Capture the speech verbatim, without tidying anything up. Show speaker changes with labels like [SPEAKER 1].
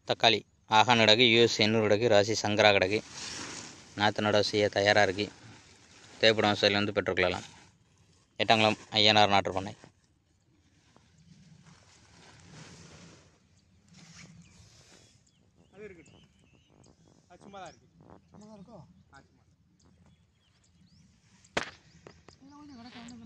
[SPEAKER 1] தக்காளி ஆகான் கிடக்கு, யூஎஸ் எண்ணூறு கிடக்கு, ராசி சங்கரா கிடக்கு. நாற்று நடவு செய்ய தயாராக இருக்குது. தேவைப்படும் வசதியில் வந்து பெற்றுக்கொள்ளலாம். எட்டாங்குளம் ஐயனார் நாற்று பண்ணை.
[SPEAKER 2] அது இருக்கட்டும், அது சும்மா தான் இருக்கு. சும்மா தான் இருக்கோ? ஆ சும்மா.